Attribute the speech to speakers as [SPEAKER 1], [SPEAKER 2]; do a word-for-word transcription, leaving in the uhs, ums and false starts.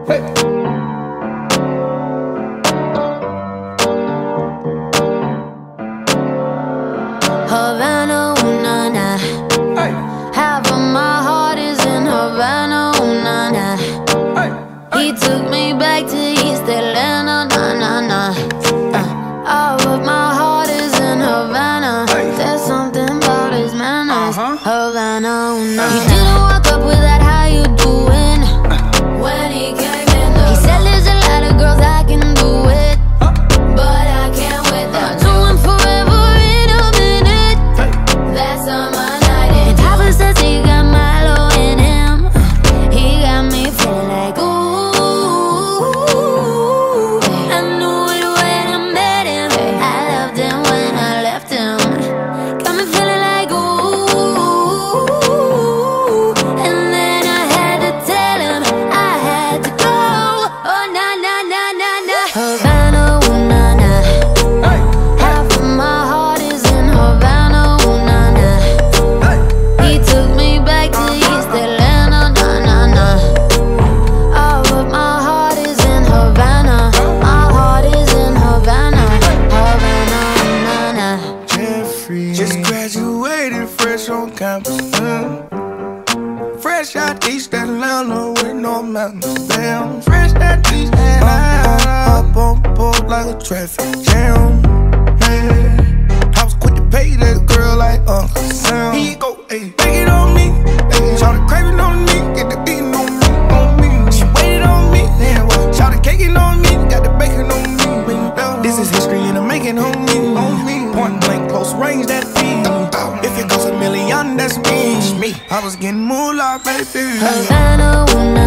[SPEAKER 1] Hey.
[SPEAKER 2] Havana, ooh, nah, nah.
[SPEAKER 1] Hey.
[SPEAKER 2] Half of my heart is in Havana, ooh, nah, nah.
[SPEAKER 1] Hey.
[SPEAKER 2] He took me back to East Atlanta, nah, nah, nah. Uh, all of my heart is in Havana.
[SPEAKER 1] Hey.
[SPEAKER 2] There's something about his manners.
[SPEAKER 1] Uh-huh.
[SPEAKER 2] Havana, ooh, nah.
[SPEAKER 1] Uh-huh.
[SPEAKER 2] He didn't walk up with that how you doing when he came in the He said there's a lot of girls I can do it, but I can't with them. Doing forever in a minute.
[SPEAKER 1] Hey.
[SPEAKER 2] That's on my night. And Papa says he got malo in him. He got me feeling like ooh. I knew it when I met him. I loved him when I left him. Got me feeling like ooh. And then I had to tell him I had to go. Oh na na na na na. Havana, ooh na na.
[SPEAKER 1] Hey.
[SPEAKER 2] Half of my heart is in Havana, ooh na na.
[SPEAKER 1] Hey.
[SPEAKER 2] He took me back to East Atlanta, nah nah nah. All of my heart is in Havana. My heart is in Havana, Havana, nah nah.
[SPEAKER 3] Jeffrey just graduated fresh on campus. Mm. Fresh out East Atlanta with no mountains. Damn, fresh out East Atlanta. Up on board like a traffic jam. Man, I was quick to pay that girl like Uncle Sam. Here you go, ayy, take it on me. Ayy, shout the craving on me, get the beating on me, on me. She waited on me, then what? Shout the caking on me, got the bacon on me. This is history and I'm making on me, on me. Point blank, close range, that feed. If it goes a million, that's me. I was getting moolah, baby.
[SPEAKER 2] Havana, ooh, nah,